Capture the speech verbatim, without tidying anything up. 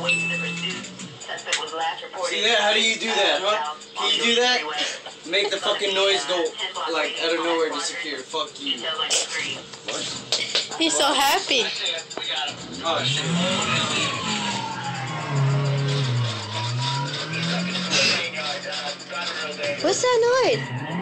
See that? How do you do that, huh? Can you do that? Make the fucking noise go, like, out of nowhere disappear. Fuck you. What? He's so happy. Oh, shit. What's that noise?